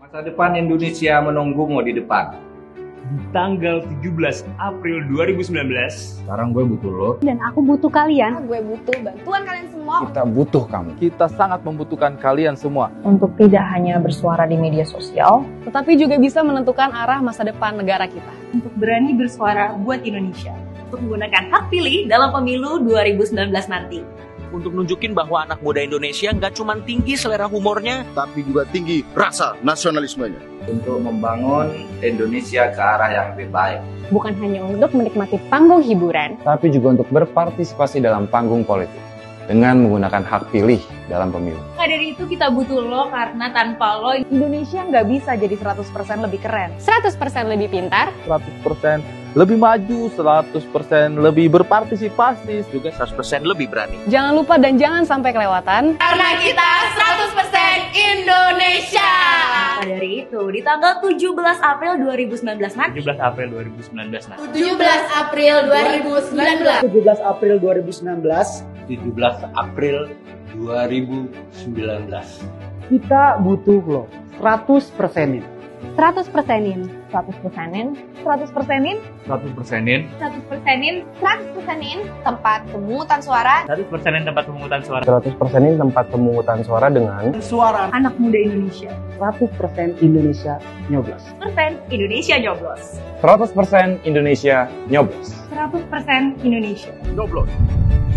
Masa depan Indonesia menunggumu di depan. Di tanggal 17 April 2019. Sekarang gue butuh lo. Dan aku butuh kalian. Gue butuh bantuan kalian semua. Kita butuh kamu. Kita sangat membutuhkan kalian semua. Untuk tidak hanya bersuara di media sosial, Tetapi juga bisa menentukan arah masa depan negara kita. Untuk berani bersuara buat Indonesia. Untuk menggunakan hak pilih dalam pemilu 2019 nanti. Untuk nunjukin bahwa anak muda Indonesia nggak cuma tinggi selera humornya, tapi juga tinggi rasa nasionalismenya. Untuk membangun Indonesia ke arah yang lebih baik. bukan hanya untuk menikmati panggung hiburan, Tapi juga untuk berpartisipasi dalam panggung politik. Dengan menggunakan hak pilih dalam pemilu. Maka dari itu kita butuh lo karena tanpa lo Indonesia nggak bisa jadi 100% lebih keren. 100% lebih pintar, 100% lebih maju, 100% lebih berpartisipasi. juga 100% lebih berani. Jangan lupa dan jangan sampai kelewatan. karena kita 100% Indonesia. Maka dari itu di tanggal 17 April 2019 nanti. 17 April 2019 nanti. 17 April 2019. 17 April 2019 17 April 2019. kita butuh lo 100%-in. 100%-in, 100%-in, 100%-in 100%-in. 100%-in 100%-in tempat pemungutan suara. 100%-in tempat pemungutan suara. 100%-in tempat pemungutan suara dengan Suara anak muda Indonesia. 100% Indonesia nyoblos. Persen Indonesia nyoblos. 100% Indonesia nyoblos. 100% Indonesia. Nyoblos.